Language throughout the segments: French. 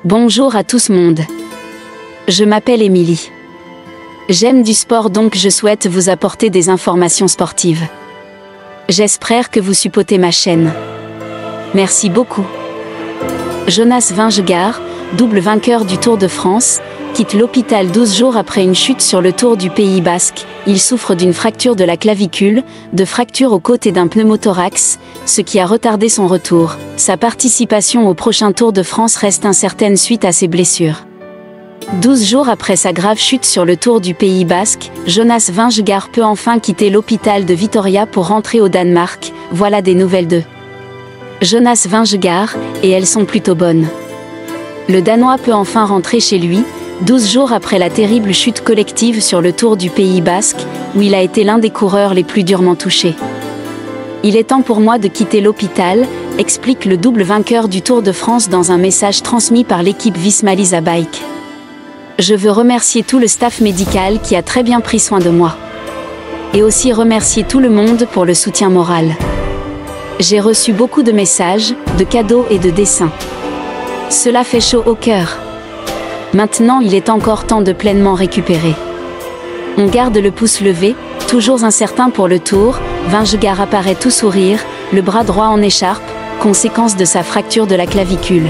Bonjour à tous monde. Je m'appelle Émilie. J'aime du sport donc je souhaite vous apporter des informations sportives. J'espère que vous supportez ma chaîne. Merci beaucoup. Jonas Vingegaard, double vainqueur du Tour de France, quitte l'hôpital 12 jours après une chute sur le Tour du Pays Basque. Il souffre d'une fracture de la clavicule, de fractures aux côtes et d'un pneumothorax, ce qui a retardé son retour. Sa participation au prochain Tour de France reste incertaine suite à ses blessures. 12 jours après sa grave chute sur le Tour du Pays Basque, Jonas Vingegaard peut enfin quitter l'hôpital de Vitoria pour rentrer au Danemark. Voilà des nouvelles de Jonas Vingegaard, et elles sont plutôt bonnes. Le Danois peut enfin rentrer chez lui, 12 jours après la terrible chute collective sur le Tour du Pays Basque, où il a été l'un des coureurs les plus durement touchés. Il est temps pour moi de quitter l'hôpital, explique le double vainqueur du Tour de France dans un message transmis par l'équipe Visma Lease a Bike. Je veux remercier tout le staff médical qui a très bien pris soin de moi. Et aussi remercier tout le monde pour le soutien moral. J'ai reçu beaucoup de messages, de cadeaux et de dessins. Cela fait chaud au cœur. Maintenant il est encore temps de pleinement récupérer. On garde le pouce levé, toujours incertain pour le Tour. Vingegaard apparaît tout sourire, le bras droit en écharpe, conséquence de sa fracture de la clavicule.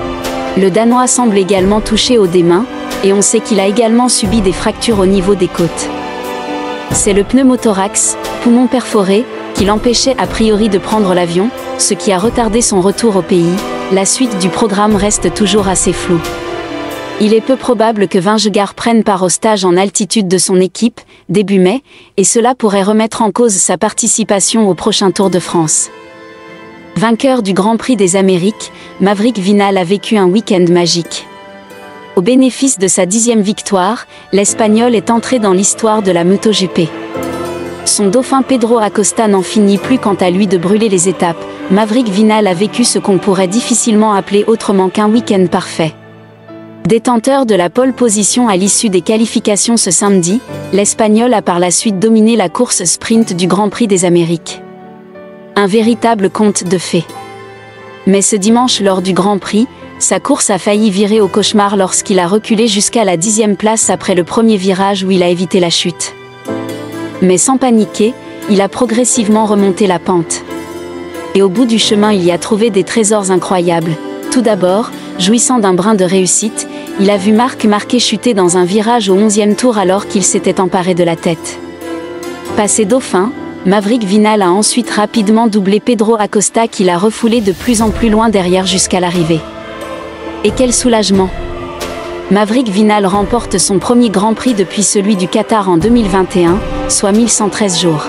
Le Danois semble également touché aux deux mains, et on sait qu'il a également subi des fractures au niveau des côtes. C'est le pneumothorax, poumon perforé, qui l'empêchait a priori de prendre l'avion, ce qui a retardé son retour au pays. La suite du programme reste toujours assez floue. Il est peu probable que Vingegaard prenne part au stage en altitude de son équipe, début mai, et cela pourrait remettre en cause sa participation au prochain Tour de France. Vainqueur du Grand Prix des Amériques, Maverick Vinales a vécu un week-end magique. Au bénéfice de sa 10e victoire, l'Espagnol est entré dans l'histoire de la MotoGP. Son dauphin Pedro Acosta n'en finit plus quant à lui de brûler les étapes. Maverick Vinales a vécu ce qu'on pourrait difficilement appeler autrement qu'un week-end parfait. Détenteur de la pole position à l'issue des qualifications ce samedi, l'Espagnol a par la suite dominé la course sprint du Grand Prix des Amériques. Un véritable conte de fées. Mais ce dimanche lors du Grand Prix, sa course a failli virer au cauchemar lorsqu'il a reculé jusqu'à la 10e place après le premier virage où il a évité la chute. Mais sans paniquer, il a progressivement remonté la pente. Et au bout du chemin il y a trouvé des trésors incroyables. Tout d'abord, jouissant d'un brin de réussite, il a vu Marc Marquez chuter dans un virage au 11e tour alors qu'il s'était emparé de la tête. Passé dauphin, Maverick Vinales a ensuite rapidement doublé Pedro Acosta qui l'a refoulé de plus en plus loin derrière jusqu'à l'arrivée. Et quel soulagement! Maverick Vinales remporte son premier Grand Prix depuis celui du Qatar en 2021, soit 1113 jours.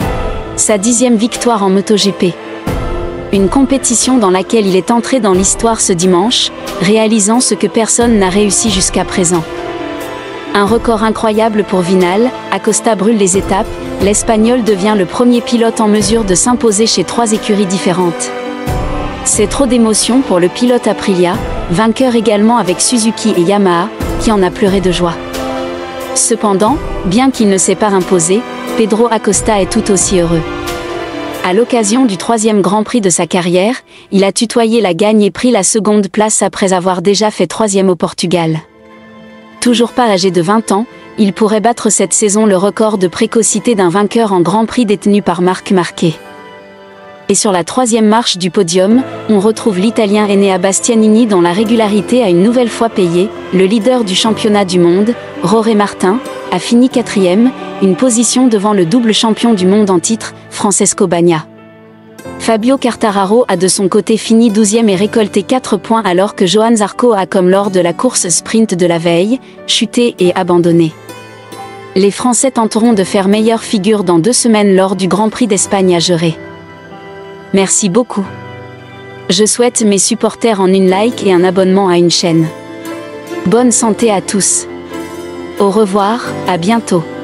Sa 10e victoire en MotoGP. Une compétition dans laquelle il est entré dans l'histoire ce dimanche, réalisant ce que personne n'a réussi jusqu'à présent. Un record incroyable pour Vinales, Acosta brûle les étapes, l'Espagnol devient le premier pilote en mesure de s'imposer chez 3 écuries différentes. C'est trop d'émotion pour le pilote Aprilia, vainqueur également avec Suzuki et Yamaha, qui en a pleuré de joie. Cependant, bien qu'il ne s'est pas imposé, Pedro Acosta est tout aussi heureux. À l'occasion du 3e Grand Prix de sa carrière, il a tutoyé la gagne et pris la seconde place après avoir déjà fait 3e au Portugal. Toujours pas âgé de 20 ans, il pourrait battre cette saison le record de précocité d'un vainqueur en Grand Prix détenu par Marc Marquez. Et sur la 3e marche du podium, on retrouve l'Italien Enea Bastianini dont la régularité a une nouvelle fois payé. Le leader du championnat du monde, Jorge Martin, a fini 4e, une position devant le double champion du monde en titre, Francesco Bagnaia. Fabio Quartararo a de son côté fini 12e et récolté 4 points alors que Johann Zarco a, comme lors de la course sprint de la veille, chuté et abandonné. Les Français tenteront de faire meilleure figure dans 2 semaines lors du Grand Prix d'Espagne à Jerez. Merci beaucoup. Je souhaite mes supporters en une like et un abonnement à une chaîne. Bonne santé à tous. Au revoir, à bientôt.